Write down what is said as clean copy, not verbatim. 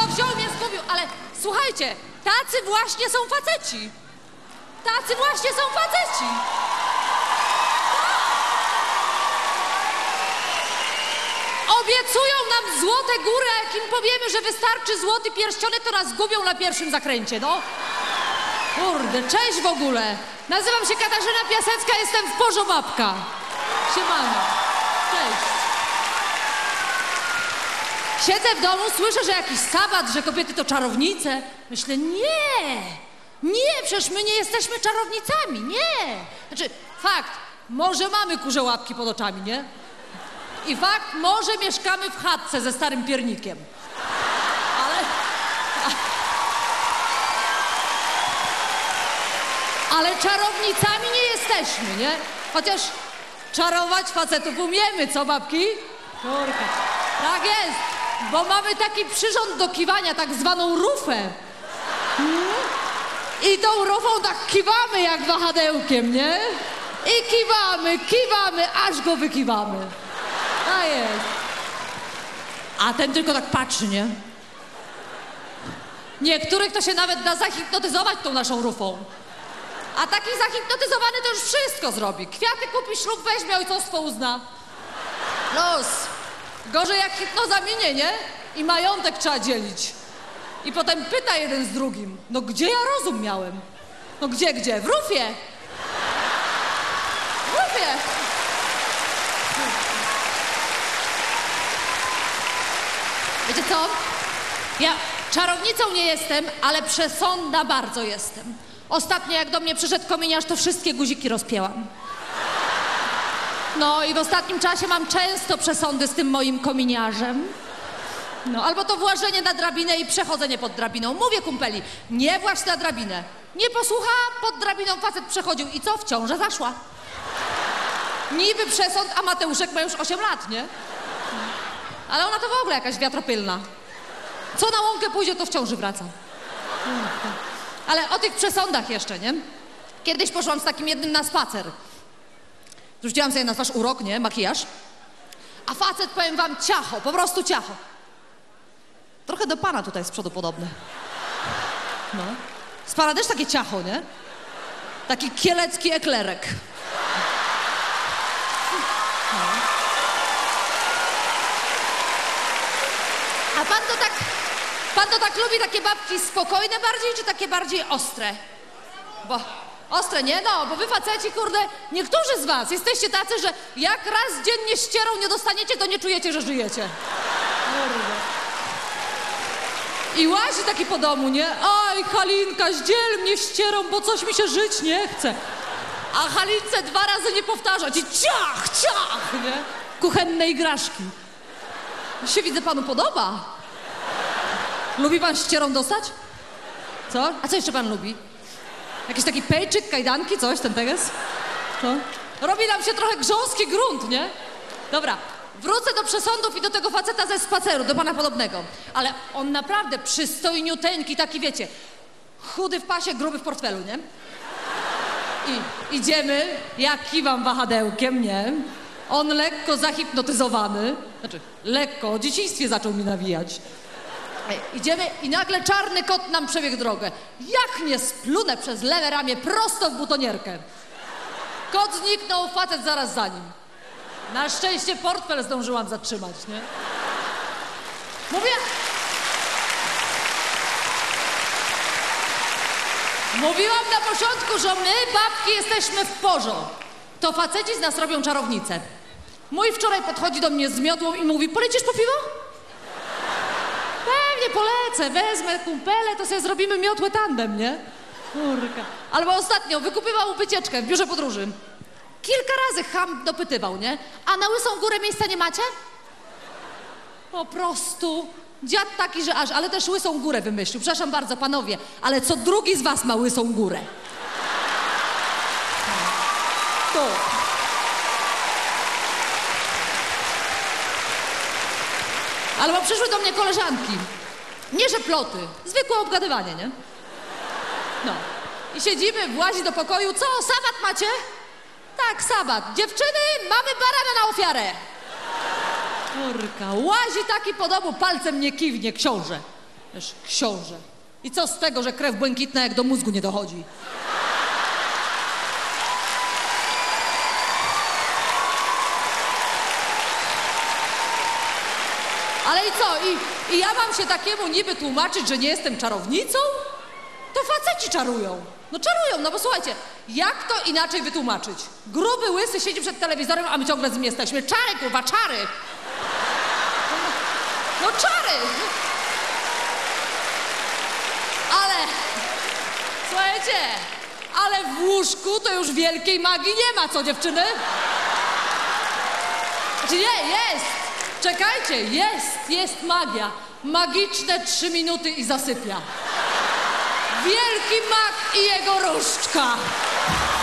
wziął mnie, zgubił, ale słuchajcie, tacy właśnie są faceci. Tacy właśnie są faceci. Obiecują nam złote góry, a jak im powiemy, że wystarczy złoty pierścionek, to nas zgubią na pierwszym zakręcie, no. Kurde, cześć w ogóle. Nazywam się Katarzyna Piasecka, jestem w Porzo Babka. Siemano. Cześć. Siedzę w domu, słyszę, że jakiś sabat, że kobiety to czarownice. Myślę, nie, przecież my nie jesteśmy czarownicami, nie. Znaczy, fakt, może mamy kurze łapki pod oczami, nie? I fakt, może mieszkamy w chatce ze starym piernikiem. Ale czarownicami nie jesteśmy, nie? Chociaż czarować facetów umiemy, co babki? Kurka. Tak jest, bo mamy taki przyrząd do kiwania, tak zwaną rufę. I tą rufą tak kiwamy jak wahadełkiem, nie? I kiwamy, aż go wykiwamy. A jest. A ten tylko tak patrzy, nie? Niektórych to się nawet da zahipnotyzować tą naszą rufą. A taki zahipnotyzowany to już wszystko zrobi. Kwiaty kupi, ślub weźmie, ojcostwo uzna. Los. Gorzej jak hipnoza minie, nie? I majątek trzeba dzielić. I potem pyta jeden z drugim. No gdzie ja rozum miałem? No gdzie? W rufie. W rufie. Wiecie co? Ja czarownicą nie jestem, ale przesądna bardzo jestem. Ostatnio jak do mnie przyszedł kominiarz, to wszystkie guziki rozpięłam. No i w ostatnim czasie mam często przesądy z tym moim kominiarzem. No, albo to włażenie na drabinę i przechodzenie pod drabiną. Mówię kumpeli, nie właź na drabinę. Nie posłucha, pod drabiną facet przechodził i co? W ciążę zaszła. Niby przesąd, a Mateuszek ma już 8 lat, nie? Ale ona to w ogóle jakaś wiatropylna. Co na łąkę pójdzie, to w ciąży wraca. Ale o tych przesądach jeszcze, nie? Kiedyś poszłam z takim jednym na spacer. Rzuciłam sobie na twarz urok, nie? Makijaż. A facet, powiem wam, ciacho, po prostu ciacho. Trochę do pana tutaj z przodu podobny. No. Z pana też takie ciacho, nie? Taki kielecki eklerek. No. A pan to tak lubi takie babki spokojne bardziej, czy takie bardziej ostre? Bo ostre, nie? No, bo wy faceci, kurde, niektórzy z was jesteście tacy, że jak raz dziennie ścierą nie dostaniecie, to nie czujecie, że żyjecie. Kurde. I łazi taki po domu, nie? Aj, Halinka, zdziel mnie ścierą, bo coś mi się żyć nie chce. A Halince 2 razy nie powtarzać i ciach, nie? Kuchenne igraszki. Się widzę, panu podoba. Lubi pan ścierą dostać? Co? A co jeszcze pan lubi? Jakiś taki pejczyk, kajdanki, coś, ten teges? Co? Robi nam się trochę grząski grunt, nie? Dobra, wrócę do przesądów i do tego faceta ze spaceru, do pana podobnego. Ale on naprawdę przystojniuteńki, taki wiecie, chudy w pasie, gruby w portfelu, nie? I idziemy, ja kiwam wahadełkiem, nie? On lekko zahipnotyzowany, znaczy lekko, o dzieciństwie zaczął mi nawijać. Idziemy i nagle czarny kot nam przebiegł drogę. Jak nie splunę przez lewe ramię prosto w butonierkę. Kot zniknął, facet zaraz za nim. Na szczęście portfel zdążyłam zatrzymać, nie? Mówiłam na początku, że my, babki, jesteśmy w porzo. To faceci z nas robią czarownicę. Mój wczoraj podchodzi do mnie z miotłą i mówi, polecisz po piwo? Pewnie polecę, wezmę kumpele, to sobie zrobimy miotłę tandem, nie? Kurka. Albo ostatnio wykupywał wycieczkę w biurze podróży. Kilka razy cham dopytywał, nie? A na Łysą Górę miejsca nie macie? Po prostu dziad taki, że aż, ale też Łysą Górę wymyślił. Przepraszam bardzo, panowie, ale co drugi z was ma Łysą Górę? To. Albo przyszły do mnie koleżanki. Nie, że ploty, zwykłe obgadywanie, nie? No. I siedzimy, włazi do pokoju. Co, sabat macie? Tak, sabat. Dziewczyny, mamy barana na ofiarę. Kurka, łazi taki po domu, palcem nie kiwnie, książę. Wiesz, książę. I co z tego, że krew błękitna jak do mózgu nie dochodzi? Ale i co? I ja mam się takiemu niby tłumaczyć, że nie jestem czarownicą? To faceci czarują. No czarują, no bo słuchajcie, jak to inaczej wytłumaczyć? Gruby, łysy siedzi przed telewizorem, a my ciągle z nim jesteśmy. Czary, kurwa, czary! No czary! Ale, słuchajcie, ale w łóżku to już wielkiej magii nie ma, co dziewczyny? Znaczy nie, jest! Czekajcie, jest magia. Magiczne 3 minuty i zasypia. Wielki mag i jego różdżka.